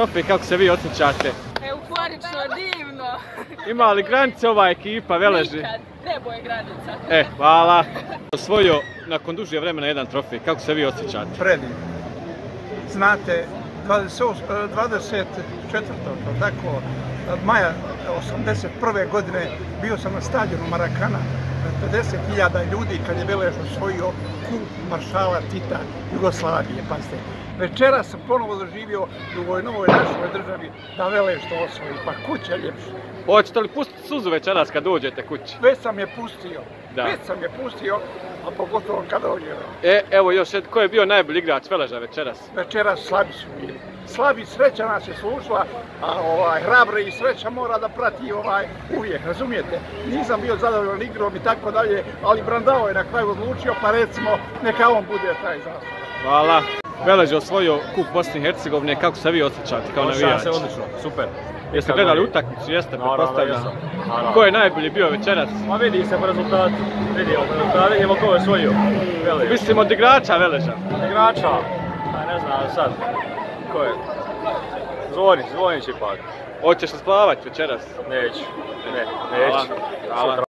trofej, kako se vi osjećate? Euforično, divno. Ima li granice ova ekipa Veleži? Nikad, nebo je granica. Hvala. Osvojio nakon duže vremena jedan trofej, kako se vi osjećate? Predivno. Znate, 24. tako, maja 81. godine bio sam na stadionu Marakana, 50.000 ljudi kad je Velež osvojio kup maršala Tita Jugoslavije, pazite. Večera sam ponovo doživio u ovoj novoj našoj državi da Velež to osvoji, pa kuća ljepša. Hoćete li pustiti suzu večeras kad dođete kući? Već sam je pustio, a pogotovo kad dođe. Evo još, ko je bio najbolji igrač Veleža večeras? Večeras slabi su bili. Slabi, sreća nas je slušala, a hrabri i sreća mora da prati uvijek, razumijete? Nisam bio zadovoljan igrom i tako dalje, ali Brandao je na kraju odlučio, pa recimo neka on bude taj zaslov. Hvala. Velež je osvojio kup Bosne i Hercegovine, kako se vi osjećate kao navijač? Osjećam se odlično, super. Jeste gledali utakmicu, jeste, pretpostavljam. Ko je najbolji bio večeras? Ma vidi se po rezultatu, vidimo ko je osvojio Velež. Mislim od igrača Veleža. Igrača? Ne znam sad, ko je? Zvonić ipak. Hoćeš li splavati večeras? Neću, neću. Hvala.